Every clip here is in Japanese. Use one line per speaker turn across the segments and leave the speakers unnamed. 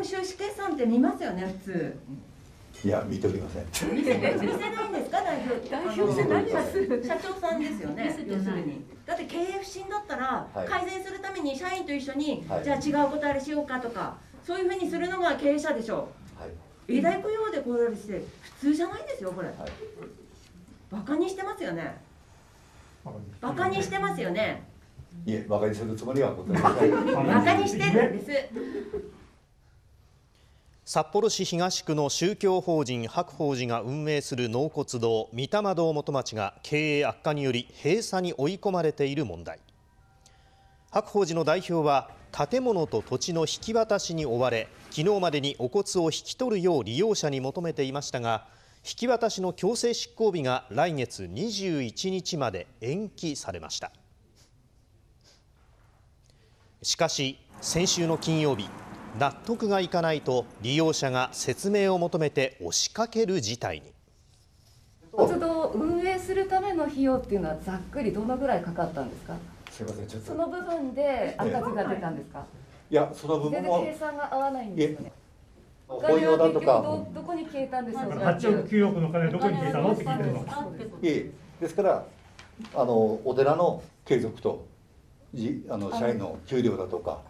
収支決算って見ますよね、普通。
いや、見ておりません。
見せないんですか、代表。
代表って何をする。
社長さんですよね。要するに。だって経営不振だったら、改善するために社員と一緒に、じゃあ違うことあれしようかとか、そういうふうにするのが経営者でしょう。永代供養でこれして普通じゃないですよ、これ。バカにしてますよね。バカにしてますよね。
いえ、バカにするつもりはございません。
バカにしてるんです。
札幌市東区の宗教法人白鳳寺が運営する納骨堂御霊堂元町が経営悪化により閉鎖に追い込まれている問題。白鳳寺の代表は建物と土地の引き渡しに追われ、昨日までにお骨を引き取るよう利用者に求めていましたが、引き渡しの強制執行日が来月21日まで延期されました。しかし先週の金曜日、納得がいかないと利用者が説明を求めて押しかける事態に。
活動を運営するための費用っていうのはざっくりどのぐらいかかったんですか。
すみません、ちょっと
その部分で赤字が出たんですか。
いや、その部分は
計算が合わないんですよね。お
法
金は
要だとか、
どこに消えたんでしょうか。
8億9億の金どこに消えたのって聞いてるの。
いえ、ですからお寺の継続と社員の給料だとか。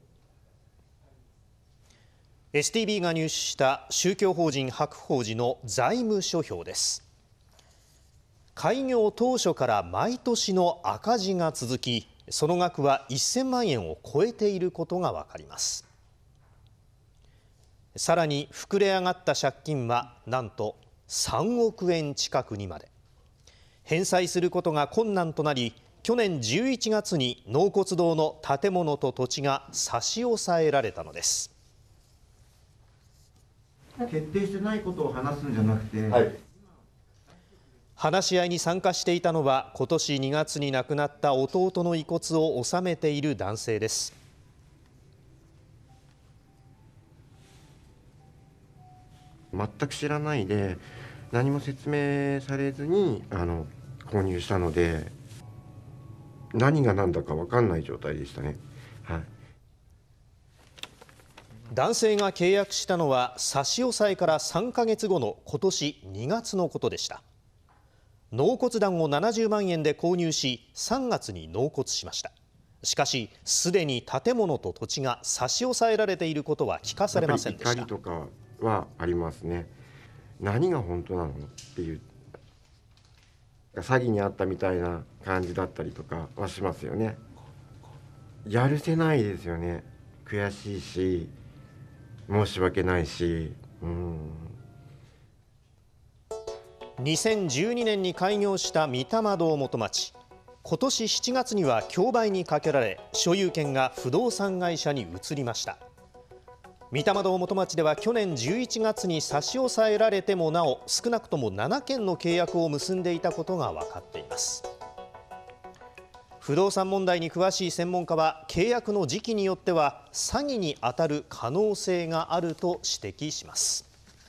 STB が入手した宗教法人白鳳寺の財務諸表です。開業当初から毎年の赤字が続き、その額は1000万円を超えていることが分かります。さらに膨れ上がった借金はなんと3億円近くにまで。返済することが困難となり、去年11月に納骨堂の建物と土地が差し押さえられたのです。
決定してないことを話すんじゃなくて、
話し合いに参加していたのは今年2月に亡くなった弟の遺骨を納めている男性です。
全く知らないで何も説明されずに購入したので、何が何だか分かんない状態でしたね。
男性が契約したのは差し押さえから3ヶ月後の今年2月のことでした。納骨壇を70万円で購入し、3月に納骨しました。しかしすでに建物と土地が差し押さえられていることは聞かされませんでした。
怒りとかはありますね。何が本当なのっていう、詐欺にあったみたいな感じだったりとかはしますよね。やるせないですよね。悔しいし申し訳ないし。
2012年に開業した御霊堂元町。今年7月には競売にかけられ、所有権が不動産会社に移りました。御霊堂元町では去年11月に差し押さえられてもなお、少なくとも7件の契約を結んでいたことが分かっています。不動産問題に詳しい専門家は、契約の時期によっては詐欺に当たる可能性があると指摘します。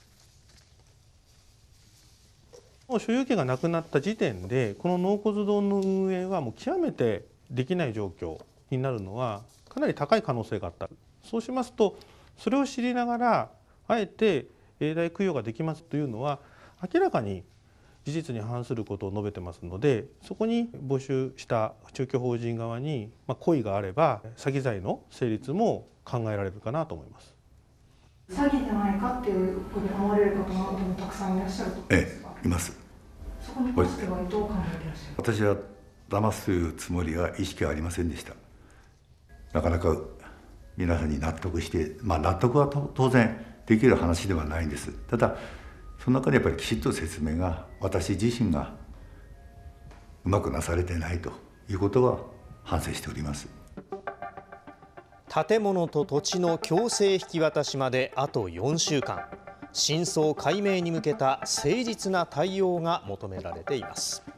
所有権がなくなった時点でこの納骨堂の運営はもう極めてできない状況になるのはかなり高い可能性があった。そうしますと、それを知りながらあえて永代供養ができますというのは明らかに事実に反することを述べてますので、そこに募集した宗教法人側に故意があれば詐欺罪の成立も考えられるかなと思います。
詐欺じゃないかっていうふうに思われる方もたくさんいらっしゃると思うんですか。
います。
そこに関してはどう考えていらっしゃる。
私は騙すというつもりは意識はありませんでした。なかなか皆さんに納得して、納得は当然できる話ではないんです。ただその中でやっぱりきちっと説明が、私自身がうまくなされてないということは反省しております。
建物と土地の強制引き渡しまであと4週間。真相解明に向けた誠実な対応が求められています。